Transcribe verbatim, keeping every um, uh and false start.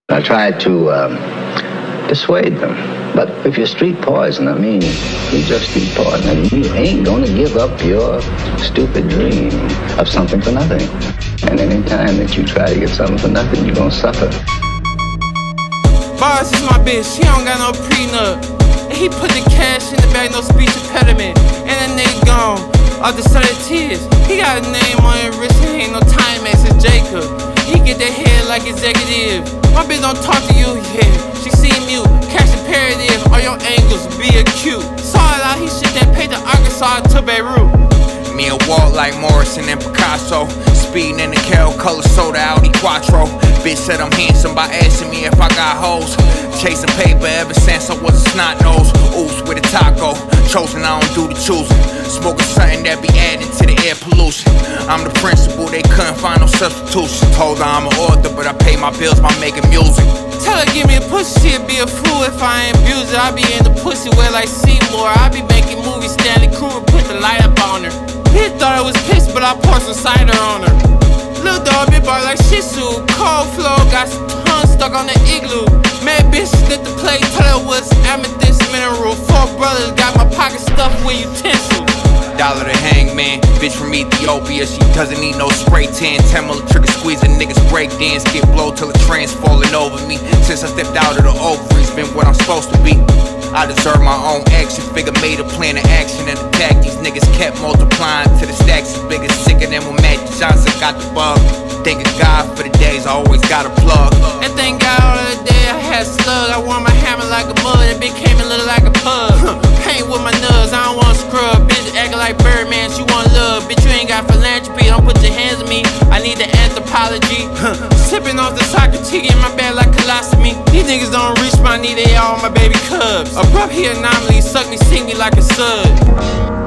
I tried to um, dissuade them. But if you're street poison, I mean, you're just street poison, and you ain't gonna give up your stupid dream of something for nothing. And any time that you try to get something for nothing, you're gonna suffer. Boss is my bitch, she don't got no prenup. And he put the cash in the bag, no speech impediment. And that nigga gone, all the sun of tears. He got a name on his wrist, he ain't no time ass, it's Jacob. He get that head like executive. My bitch don't talk to you, yeah. She see mute, cash imperative, all your angles be acute. Saw it out, he shit that paid to Arkansas to Beirut. Me a walk like Morrison and Picasso. Speeding in the Cal color soda Audi Quattro. Bitch said I'm handsome by asking me if I got hoes. Chasing paper ever since I was a snot nose. Oops with a taco. Chosen, I don't do the choosing. Smoking something that be adding to the air pollution. I'm the principal, they couldn't find no substitution. Told her I'm an author, but I pay my bills by making music. Tell her give me a pussy, she'll be a fool if I ain't abuse her. I be in the pussy wet like Seymour. I be making movies, Stanley Kubrick put the light up on her. Bitch thought I was pissed, but I poured some cider on her. Little dog bit bark like Shih Tzu. Cold flow, got some tongue stuck on the igloo. Mad bitch lit the plate, tell her was amethyst mineral. Four brothers got my pocket stuffed with utensils. Dollar the hangman, bitch from Ethiopia. She doesn't need no spray tan. Ten mil trigger squeezing, niggas break dance. Get blow till the train's falling over me. Since I stepped out of the ovaries, been what I'm supposed to be. I deserve my own action figure, made a plan of action and attack. These niggas kept multiplying to the stacks is bigger, sicker than when Magic Johnson got the bug. Thanking God for the days I always got a plug. And thank God all of the day I had slug. I wore my hammer like a mud, that bitch came and looked like a pug. Paint with my nuts, I don't want scrub. Bitch acting like Birdman, she want love. Bitch, you ain't got philanthropy, don't put your hands on me. I need the anthropology. Sipping off the soccer tea in my bed like colostomy. These niggas don't reach my knee, they all my baby cubs. Abrupt, he anomaly, suck me, sing me like a sud.